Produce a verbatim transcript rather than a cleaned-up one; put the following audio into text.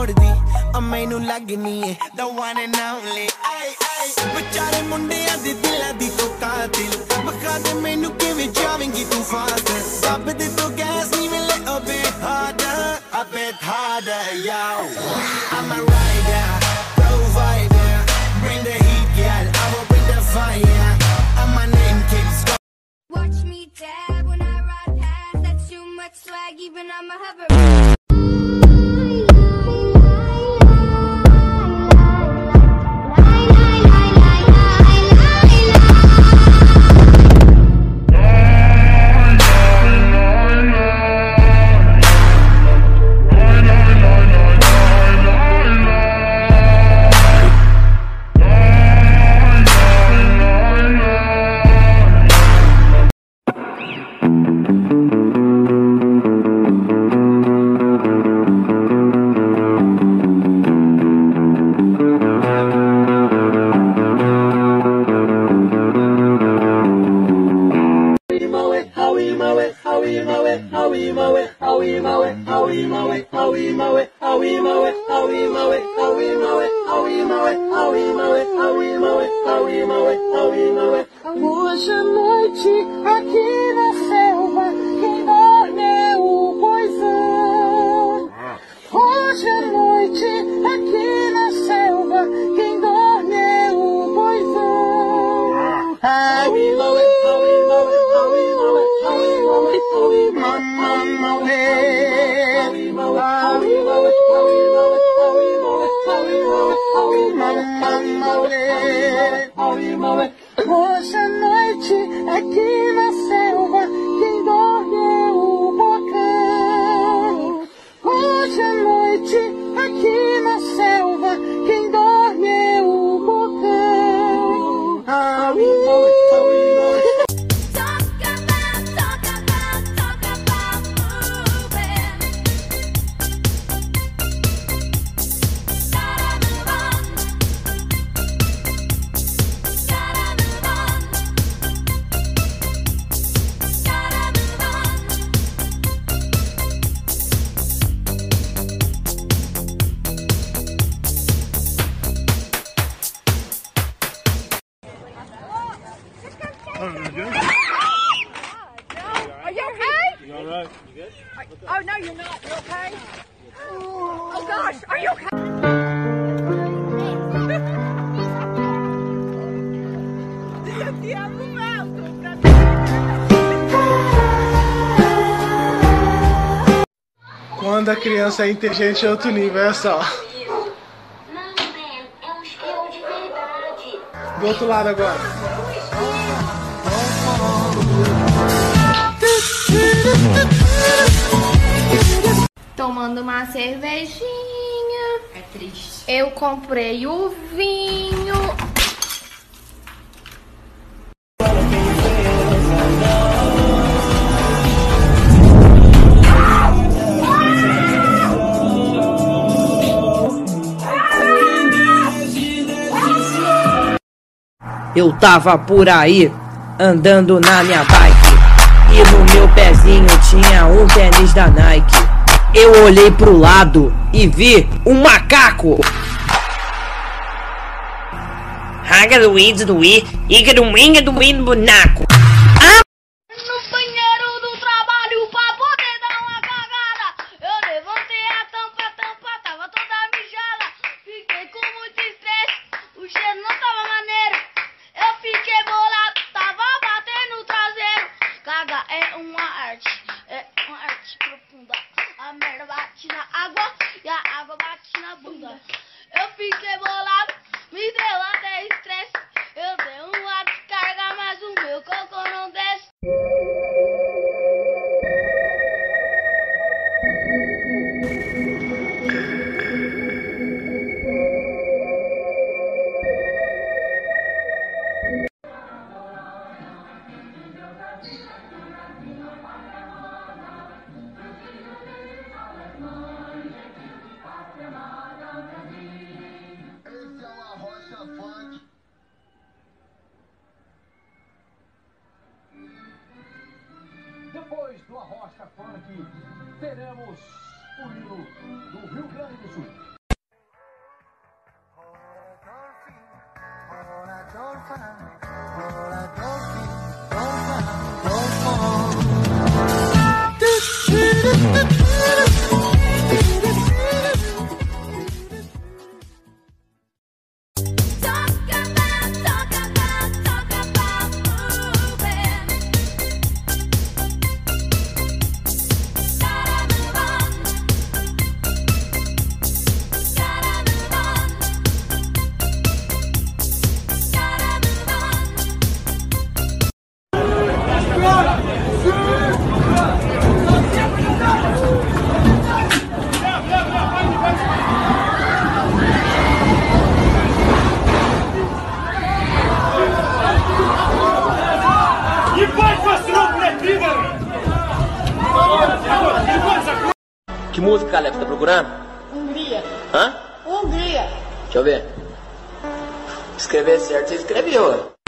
ਮੋੜਦੀ ਆ ਮੈਨੂੰ ਲੱਗਨੀ ਏ the one and only ਆਏ ਆਏ ਵਿਚਾਰੇ ਮੁੰਡਿਆਂ ਦੇ ਦਿਲਾਂ ਦੀ ਤੂੰ ਕਾਤਿਲ ਬਖਾ ਦੇ ਮੈਨੂੰ ਕਿਵੇਂ ਜਾਵੇਂਗੀ ਤੂੰ ਫਾਸਟ ਦੱਬ ਦੇ ਤੂੰ ਗੈਸ ਨਹੀਂ ਮਿਲੇ a bit harder a bit harder yo I'm a rider provider bring the heat girl I will bring the fire and my name keeps going. Watch me dab when I ride past. That's too much swag, even on my hover. Hoje à noite aqui na selva quem dorme é o boizão. Hoje à noite aqui na selva quem dorme é o boizão. Aui maue, aui maue, aui maue, aui maue, aui maue, aui maue, aui maue, aui maue, aui maue, aui maue, aui maue, aui maue. Hoje à noite aqui na selva quem dorme é o bocão. Hoje à noite aqui na selva quem dorme é o bocão. Aui, aui, aui, aui. Talk about, talk about, talk about moving. Gotta move on. Gotta move on. Gotta move on. Are you okay? You all right? You good? Oh no, you're not. You okay? Oh gosh, are you okay? Quando a criança é inteligente é outro nível, é só. Do outro lado agora. Tomando uma cervejinha. É triste. Eu comprei o vinho. Eu tava por aí, andando na minha bike, e no meu pezinho tinha um tênis da Nike. Eu olhei pro lado e vi um macaco. Raga do id do i, iga do winga do i do boneco. No banheiro do trabalho pra poder dar uma cagada. Eu levantei a tampa, a tampa tava toda mijada. Fiquei com muito estresse, o cheiro não tava maneiro. Eu fiquei bolado, tava batendo o traseiro. Caga é uma arte, é uma arte profunda. A merda bate na água e a água bate na bunda. Eu fiquei bolado, me deu até estresse. Eu dei uma descarga, mas o meu cocô não desce. Esse é o arrocha funk. Depois do arrocha funk, teremos o hino do Rio Grande do Sul. Que música, Alex, tá procurando? Hungria. Hã? Hungria. Deixa eu ver. Escrever certo, você escreveu.